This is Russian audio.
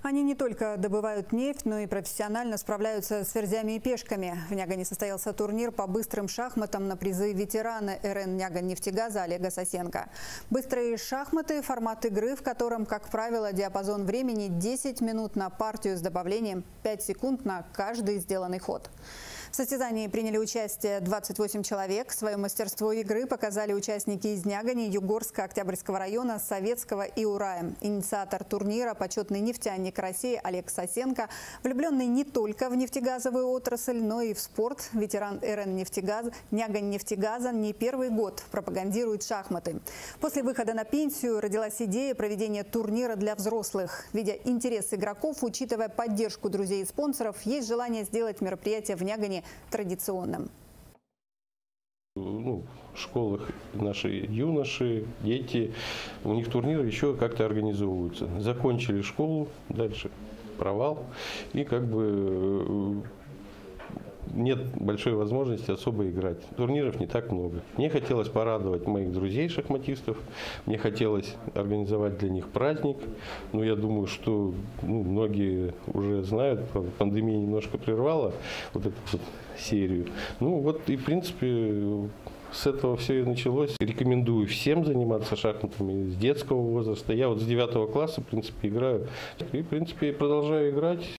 Они не только добывают нефть, но и профессионально справляются с ферзями и пешками. В Нягане состоялся турнир по быстрым шахматам на призы ветерана РН Нягань-Нефтегаза Олега Сосенко. Быстрые шахматы – формат игры, в котором, как правило, диапазон времени 10 минут на партию с добавлением 5 секунд на каждый сделанный ход. В состязании приняли участие 28 человек. Свое мастерство игры показали участники из Нягани, Югорска, Октябрьского района, Советского и Урая. Инициатор турнира – почетный нефтяник России Олег Сосенко, влюбленный не только в нефтегазовую отрасль, но и в спорт. Ветеран РН Нягань-Нефтегаза не первый год пропагандирует шахматы. После выхода на пенсию родилась идея проведения турнира для взрослых. Видя интерес игроков, учитывая поддержку друзей и спонсоров, есть желание сделать мероприятие в Нягане традиционным. В школах наши юноши, дети, у них турниры еще как-то организовываются. Закончили школу, дальше провал, и нет большой возможности особо играть. Турниров не так много. Мне хотелось порадовать моих друзей-шахматистов, мне хотелось организовать для них праздник. Но я думаю, что многие уже знают, пандемия немножко прервала вот эту серию. И в принципе с этого все и началось. Рекомендую всем заниматься шахматами с детского возраста. Я с 9 класса, в принципе, играю. И, в принципе, продолжаю играть.